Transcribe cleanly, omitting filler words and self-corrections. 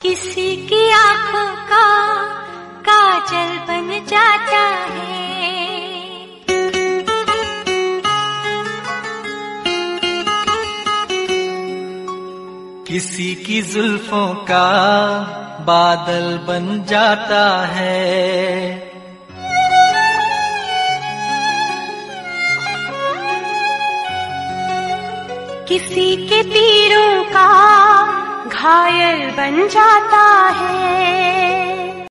किसी की आंखों का काजल बन जाता है, किसी की जुल्फों का बादल बन जाता है, किसी के तीरों का घायल बन जाता है।